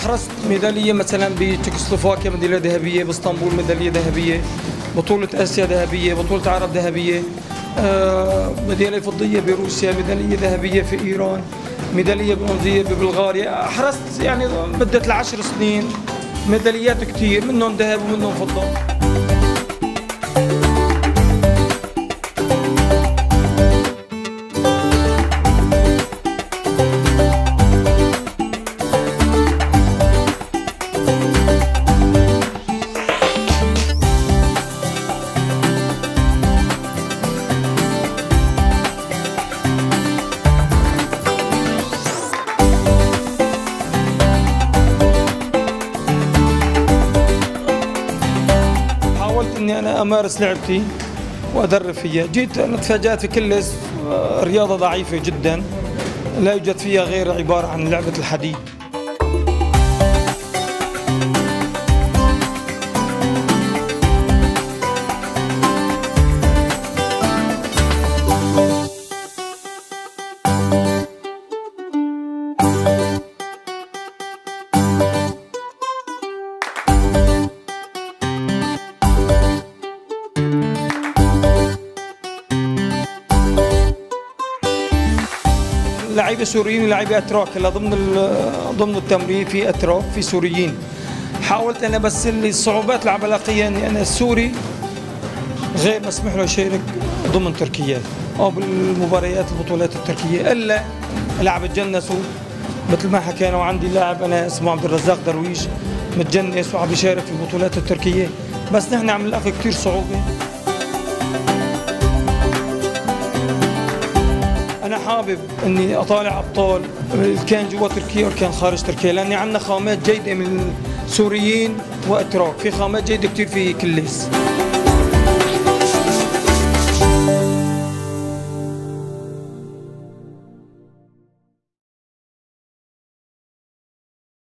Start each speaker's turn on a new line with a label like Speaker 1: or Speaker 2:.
Speaker 1: حرزت ميداليه مثلا بتشيكوسلوفاكيا ميداليه ذهبيه، باسطنبول ميداليه ذهبيه، بطوله اسيا ذهبيه، بطوله عرب ذهبيه، ميداليه فضيه بروسيا، ميداليه ذهبيه في ايران، ميداليه برونزيه ببلغاريا. حرزت يعني مده ال10 سنين ميداليات كثير، منهم ذهب ومنهم فضه. حاولت اني انا امارس لعبتي وادرب فيها، جيت انا تفاجات في كلس رياضه ضعيفه جدا لا يوجد فيها غير عباره عن لعبه الحديد. لعيبه سوريين ولاعيبه اتراك، هلا ضمن التمرين في اتراك في سوريين. حاولت انا بس اللي الصعوبات اللي عم بلاقيها اني انا السوري غير مسموح له يشارك ضمن تركيا او بالمباريات البطولات التركيه، الا اللي عم بتجنسوا مثل ما حكينا. وعندي لاعب انا اسمه عبد الرزاق درويش متجنس وعم بيشارك في البطولات التركيه، بس نحن عم نلاقي كثير صعوبه. أنا حابب إني أطالع أبطال كان جوا تركيا أو كان خارج تركيا، لأني عندنا خامات جيدة من سوريين وأتراك، في خامات جيدة كثير في كليس.